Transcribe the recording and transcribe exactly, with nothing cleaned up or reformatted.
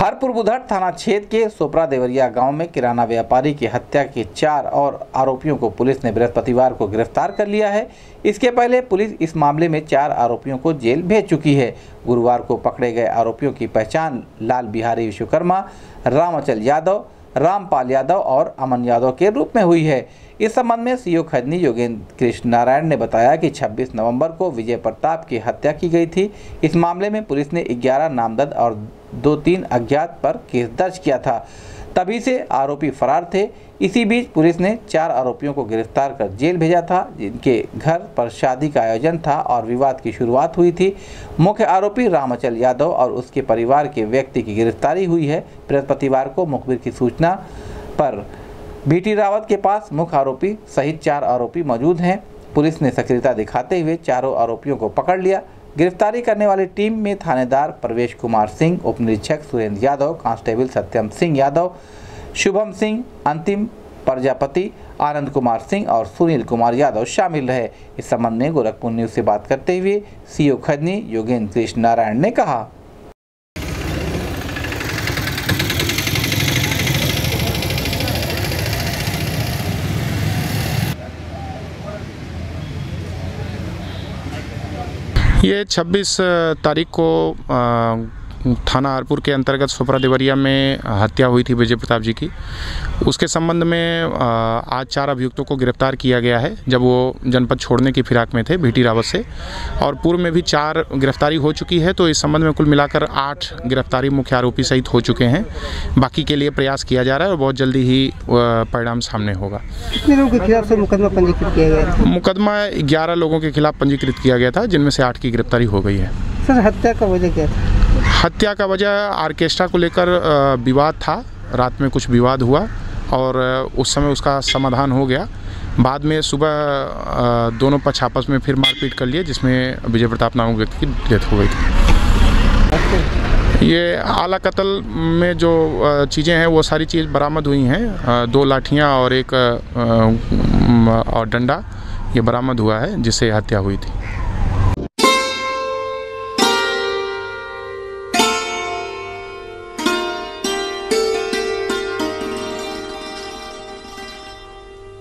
हरपुर बुधर थाना क्षेत्र के सोपरा देवरिया गांव में किराना व्यापारी की हत्या के चार और आरोपियों को पुलिस ने बृहस्पतिवार को गिरफ्तार कर लिया है। इसके पहले पुलिस इस मामले में चार आरोपियों को जेल भेज चुकी है। गुरुवार को पकड़े गए आरोपियों की पहचान लाल बिहारी विश्वकर्मा, रामचल यादव, रामपाल यादव और अमन यादव के रूप में हुई है। इस संबंध में सीओ खजनी योगेंद्र कृष्ण नारायण ने बताया कि छब्बीस नवंबर को विजय प्रताप की हत्या की गई थी। इस मामले में पुलिस ने ग्यारह नामजद और दो तीन अज्ञात पर केस दर्ज किया था, तभी से आरोपी फरार थे। इसी बीच पुलिस ने चार आरोपियों को गिरफ्तार कर जेल भेजा था, जिनके घर पर शादी का आयोजन था और विवाद की शुरुआत हुई थी। मुख्य आरोपी रामचल यादव और उसके परिवार के व्यक्ति की गिरफ्तारी हुई है। बृहस्पतिवार को मुखबिर की सूचना पर बीटी रावत के पास मुख्य आरोपी सहित चार आरोपी मौजूद हैं। पुलिस ने सक्रियता दिखाते हुए चारों आरोपियों को पकड़ लिया। गिरफ्तारी करने वाली टीम में थानेदार प्रवेश कुमार सिंह, उप निरीक्षक सुरेंद्र यादव, कांस्टेबल सत्यम सिंह यादव, शुभम सिंह, अंतिम प्रजापति, आनंद कुमार सिंह और सुनील कुमार यादव शामिल रहे। इस संबंध में गोरखपुर न्यूज से बात करते हुए सीओ खजनी योगेंद्र कृष्ण नारायण ने कहा, ये छब्बीस तारीख को थाना हरपुर के अंतर्गत सोपरा देवरिया में हत्या हुई थी विजय प्रताप जी की। उसके संबंध में आज चार अभियुक्तों को गिरफ्तार किया गया है, जब वो जनपद छोड़ने की फिराक में थे बीटी रावत से। और पूर्व में भी चार गिरफ्तारी हो चुकी है, तो इस संबंध में कुल मिलाकर आठ गिरफ्तारी मुख्य आरोपी सहित हो चुके हैं। बाकी के लिए प्रयास किया जा रहा है और बहुत जल्दी ही परिणाम सामने होगा। कितने लोगों के खिलाफ मुकदमा पंजीकृत किया गया है? मुकदमा ग्यारह लोगों के खिलाफ पंजीकृत किया गया था, जिनमें से आठ की गिरफ्तारी हो गई है। सर, हत्या का वजह क्या था? हत्या का वजह आर्केस्ट्रा को लेकर विवाद था। रात में कुछ विवाद हुआ और उस समय उसका समाधान हो गया। बाद में सुबह दोनों पक्ष आपस में फिर मारपीट कर लिए, जिसमें विजय प्रताप नामक व्यक्ति की डेथ हो गई थी। ये आला कत्ल में जो चीज़ें हैं वो सारी चीज़ बरामद हुई हैं। दो लाठियाँ और एक और डंडा ये बरामद हुआ है, जिससे हत्या हुई थी।